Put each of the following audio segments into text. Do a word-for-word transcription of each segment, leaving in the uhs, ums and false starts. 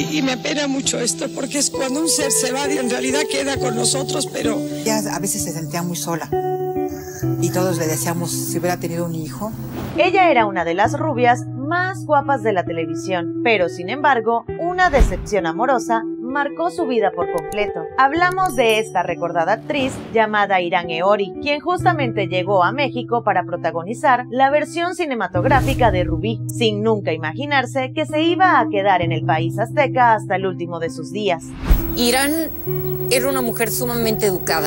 y, y me apena mucho esto, porque es cuando un ser se va y en realidad queda con nosotros, pero... Ella a veces se sentía muy sola y todos le decíamos si hubiera tenido un hijo. Ella era una de las rubias más guapas de la televisión, pero sin embargo, una decepción amorosa marcó su vida por completo. Hablamos de esta recordada actriz llamada Irán Eori, quien justamente llegó a México para protagonizar la versión cinematográfica de Rubí, sin nunca imaginarse que se iba a quedar en el país azteca hasta el último de sus días. Irán era una mujer sumamente educada,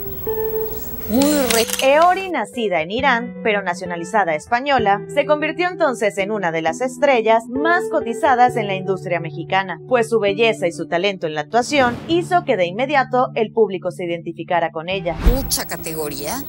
muy re... Eori, nacida en Irán, pero nacionalizada española, se convirtió entonces en una de las estrellas más cotizadas en la industria mexicana, pues su belleza y su talento en la actuación hizo que de inmediato el público se identificara con ella. Mucha categoría,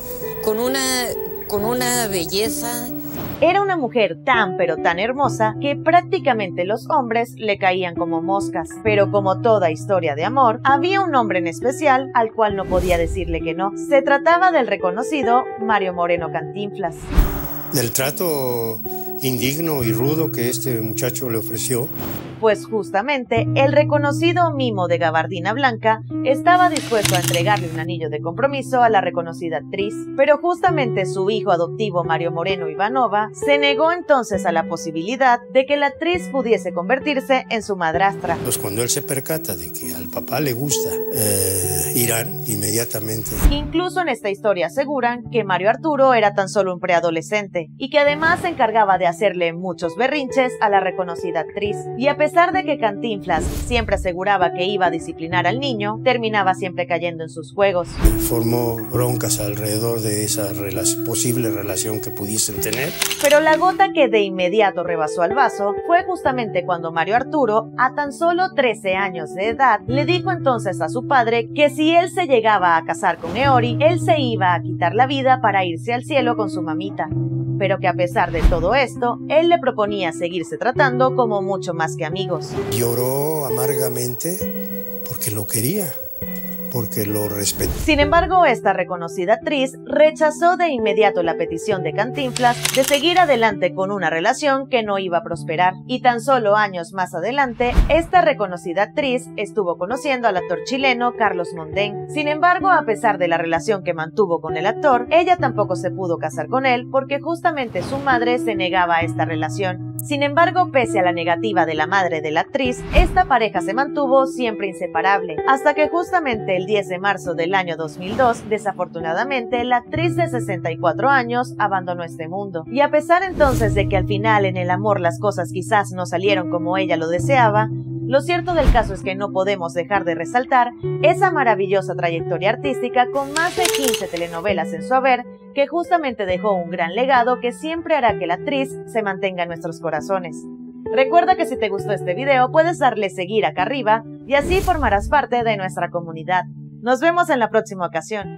con una, con una belleza... Era una mujer tan pero tan hermosa que prácticamente los hombres le caían como moscas. Pero como toda historia de amor, había un hombre en especial al cual no podía decirle que no. Se trataba del reconocido Mario Moreno Cantinflas. Del trato indigno y rudo que este muchacho le ofreció. Pues justamente el reconocido mimo de gabardina blanca estaba dispuesto a entregarle un anillo de compromiso a la reconocida actriz, pero justamente su hijo adoptivo Mario Moreno Ivanova se negó entonces a la posibilidad de que la actriz pudiese convertirse en su madrastra. Pues cuando él se percata de que al papá le gusta eh, Irán, inmediatamente... Incluso en esta historia aseguran que Mario Arturo era tan solo un preadolescente y que además se encargaba de hacerle muchos berrinches a la reconocida actriz. Y a pesar de que Cantinflas siempre aseguraba que iba a disciplinar al niño, terminaba siempre cayendo en sus juegos. Formó broncas alrededor de esa rela- posible relación que pudiesen tener. Pero la gota que de inmediato rebasó al vaso fue justamente cuando Mario Arturo, a tan solo trece años de edad, le dijo entonces a su padre que si él se llegaba a casar con Eori, él se iba a quitar la vida para irse al cielo con su mamita. Pero que a pesar de todo esto, él le proponía seguirse tratando como mucho más que amigos. Lloró amargamente porque lo quería, porque lo respetó. Sin embargo, esta reconocida actriz rechazó de inmediato la petición de Cantinflas de seguir adelante con una relación que no iba a prosperar. Y tan solo años más adelante, esta reconocida actriz estuvo conociendo al actor chileno Carlos Mondén. Sin embargo, a pesar de la relación que mantuvo con el actor, ella tampoco se pudo casar con él porque justamente su madre se negaba a esta relación. Sin embargo, pese a la negativa de la madre de la actriz, esta pareja se mantuvo siempre inseparable, hasta que justamente el diez de marzo del año dos mil dos, desafortunadamente, la actriz de sesenta y cuatro años abandonó este mundo. Y a pesar entonces de que al final en el amor las cosas quizás no salieron como ella lo deseaba, lo cierto del caso es que no podemos dejar de resaltar esa maravillosa trayectoria artística con más de quince telenovelas en su haber, que justamente dejó un gran legado que siempre hará que la actriz se mantenga en nuestros corazones. Recuerda que si te gustó este video puedes darle seguir acá arriba y así formarás parte de nuestra comunidad. Nos vemos en la próxima ocasión.